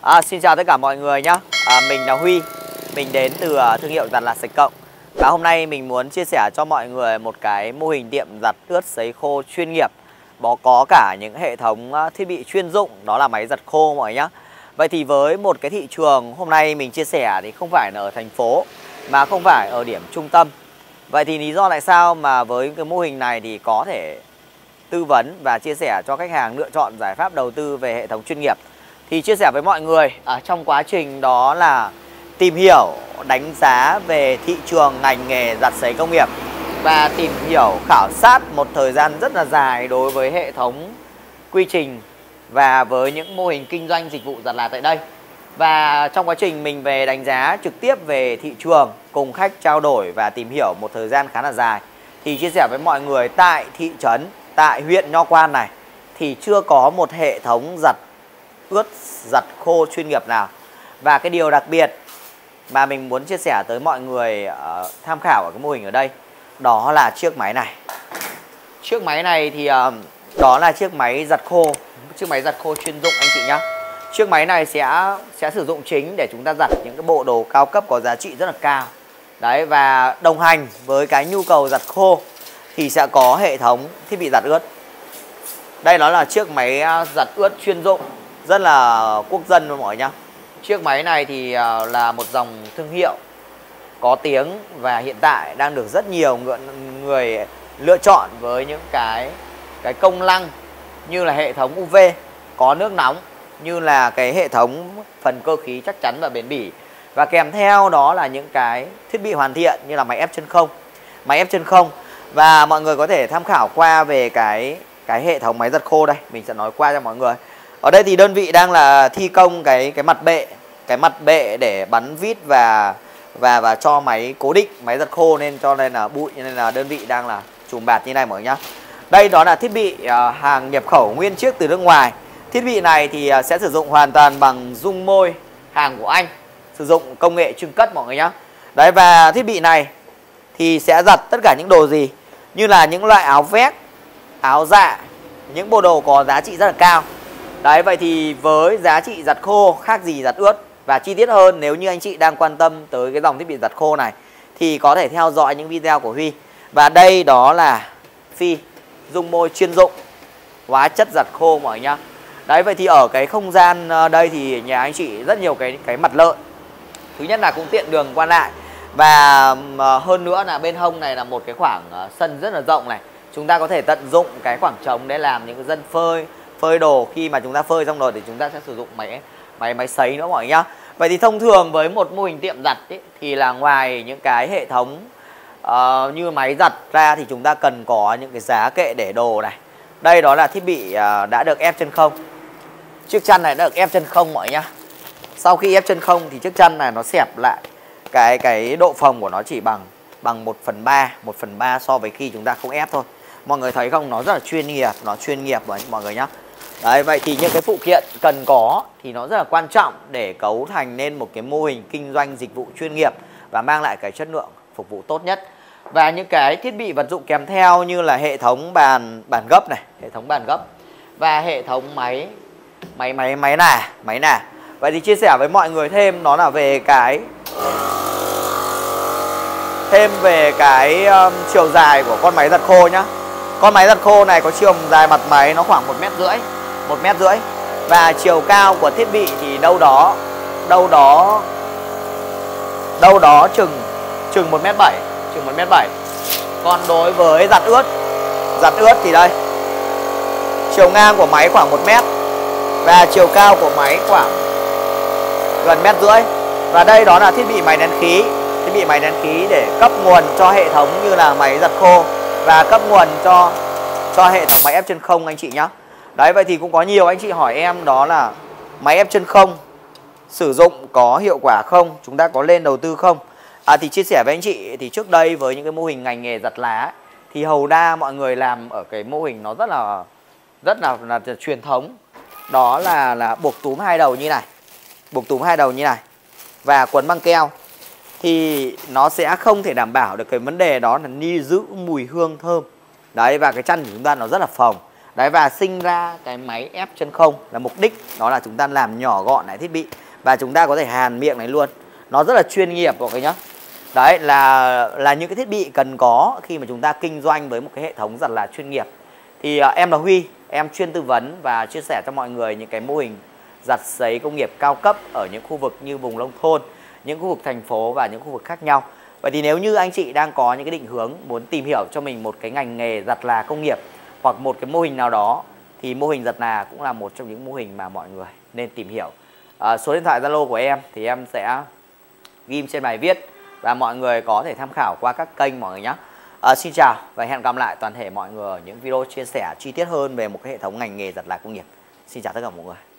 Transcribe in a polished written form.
Xin chào tất cả mọi người nhé. Mình là Huy. Mình đến từ thương hiệu giặt là Sạch Cộng. Và hôm nay mình muốn chia sẻ cho mọi người một cái mô hình tiệm giặt ướt sấy khô chuyên nghiệp. Có cả những hệ thống thiết bị chuyên dụng, đó là máy giặt khô mọi người nhé. Vậy thì với một cái thị trường hôm nay mình chia sẻ thì không phải là ở thành phố, mà không phải ở điểm trung tâm. Vậy thì lý do tại sao mà với cái mô hình này thì có thể tư vấn và chia sẻ cho khách hàng lựa chọn giải pháp đầu tư về hệ thống chuyên nghiệp. Thì chia sẻ với mọi người trong quá trình đó là tìm hiểu, đánh giá về thị trường ngành nghề giặt sấy công nghiệp và tìm hiểu, khảo sát một thời gian rất là dài đối với hệ thống quy trình và với những mô hình kinh doanh dịch vụ giặt là tại đây. Và trong quá trình mình về đánh giá trực tiếp về thị trường, cùng khách trao đổi và tìm hiểu một thời gian khá là dài, thì chia sẻ với mọi người tại thị trấn, tại huyện Nho Quan này thì chưa có một hệ thống giặt ướt, giặt khô chuyên nghiệp nào. Và cái điều đặc biệt mà mình muốn chia sẻ tới mọi người tham khảo ở cái mô hình ở đây, đó là chiếc máy này. Chiếc máy này thì đó là chiếc máy giặt khô, chiếc máy giặt khô chuyên dụng anh chị nhé. Chiếc máy này sẽ sử dụng chính để chúng ta giặt những cái bộ đồ cao cấp có giá trị rất là cao. Đấy, và đồng hành với cái nhu cầu giặt khô thì sẽ có hệ thống thiết bị giặt ướt. Đây nó là chiếc máy giặt ướt chuyên dụng, rất là quốc dân mọi người nhá. Chiếc máy này thì là một dòng thương hiệu có tiếng và hiện tại đang được rất nhiều người lựa chọn với những cái công năng như là hệ thống UV, có nước nóng, như là cái hệ thống phần cơ khí chắc chắn và bền bỉ. Và kèm theo đó là những cái thiết bị hoàn thiện như là máy ép chân không. Máy ép chân không. Và mọi người có thể tham khảo qua về cái hệ thống máy giặt khô đây. Mình sẽ nói qua cho mọi người. Ở đây thì đơn vị đang là thi công cái mặt bệ để bắn vít và cho máy cố định máy giặt khô, nên cho nên là bụi, nên là đơn vị đang là chùm bạt như này mọi người nhá. Đây đó là thiết bị hàng nhập khẩu nguyên chiếc từ nước ngoài. Thiết bị này thì sẽ sử dụng hoàn toàn bằng dung môi hàng của Anh, sử dụng công nghệ trưng cất mọi người nhá. Đấy, và thiết bị này thì sẽ giặt tất cả những đồ gì, như là những loại áo vest, áo dạ, những bộ đồ có giá trị rất là cao. Đấy, vậy thì với giá trị giặt khô khác gì giặt ướt. Và chi tiết hơn, nếu như anh chị đang quan tâm tới cái dòng thiết bị giặt khô này thì có thể theo dõi những video của Huy. Và đây đó là phi dung môi chuyên dụng, hóa chất giặt khô mọi người nhá. Đấy, vậy thì ở cái không gian đây thì nhà anh chị rất nhiều cái mặt lợi. Thứ nhất là cũng tiện đường qua lại. Và hơn nữa là bên hông này là một cái khoảng sân rất là rộng này. Chúng ta có thể tận dụng cái khoảng trống để làm những cái dân phơi đồ. Khi mà chúng ta phơi xong rồi thì chúng ta sẽ sử dụng máy sấy nữa mọi người nhá. Vậy thì thông thường với một mô hình tiệm giặt ấy, thì là ngoài những cái hệ thống như máy giặt ra thì chúng ta cần có những cái giá kệ để đồ này. Đây đó là thiết bị đã được ép chân không. Chiếc chăn này đã được ép chân không mọi người nhá. Sau khi ép chân không thì chiếc chăn này nó xẹp lại cái độ phồng của nó chỉ bằng 1/3 so với khi chúng ta không ép thôi. Mọi người thấy không, nó rất là chuyên nghiệp, nó chuyên nghiệp mọi người nhá. Đấy, vậy thì những cái phụ kiện cần có thì nó rất là quan trọng để cấu thành nên một cái mô hình kinh doanh dịch vụ chuyên nghiệp và mang lại cái chất lượng phục vụ tốt nhất. Và những cái thiết bị vật dụng kèm theo như là hệ thống bàn gấp này, hệ thống bàn gấp và hệ thống máy nà. Vậy thì chia sẻ với mọi người thêm đó là về cái chiều dài của con máy giặt khô nhá. Con máy giặt khô này có chiều dài mặt máy nó khoảng 1,5 m. Và chiều cao của thiết bị thì đâu đó chừng 1,7 m. Còn đối với giặt ướt thì đây, chiều ngang của máy khoảng 1 m và chiều cao của máy khoảng gần 1,5 m. Và đây đó là thiết bị máy nén khí để cấp nguồn cho hệ thống như là máy giặt khô và cấp nguồn cho hệ thống máy ép chân không anh chị nhá. Đấy, vậy thì cũng có nhiều anh chị hỏi em đó là máy ép chân không sử dụng có hiệu quả không, chúng ta có lên đầu tư không? Thì chia sẻ với anh chị thì trước đây với những cái mô hình ngành nghề giặt lá ấy, thì hầu đa mọi người làm ở cái mô hình nó rất là truyền thống. Đó là buộc túm hai đầu như này và quấn băng keo. Thì nó sẽ không thể đảm bảo được cái vấn đề đó là giữ mùi hương thơm. Đấy, và cái chăn của chúng ta nó rất là phồng. Đấy, và sinh ra cái máy ép chân không là mục đích đó là chúng ta làm nhỏ gọn lại thiết bị và chúng ta có thể hàn miệng này luôn. Nó rất là chuyên nghiệp mọi người nhá. Đấy là những cái thiết bị cần có khi mà chúng ta kinh doanh với một cái hệ thống rất là chuyên nghiệp. Thì em là Huy, em chuyên tư vấn và chia sẻ cho mọi người những cái mô hình giặt sấy công nghiệp cao cấp ở những khu vực như vùng nông thôn, những khu vực thành phố và những khu vực khác nhau. Vậy thì nếu như anh chị đang có những cái định hướng muốn tìm hiểu cho mình một cái ngành nghề giặt là công nghiệp hoặc một cái mô hình nào đó, thì mô hình giặt là cũng là một trong những mô hình mà mọi người nên tìm hiểu. Số điện thoại Zalo của em thì em sẽ ghim trên bài viết và mọi người có thể tham khảo qua các kênh mọi người nhé. Xin chào và hẹn gặp lại toàn thể mọi người ở những video chia sẻ chi tiết hơn về một cái hệ thống ngành nghề giặt là công nghiệp. Xin chào tất cả mọi người.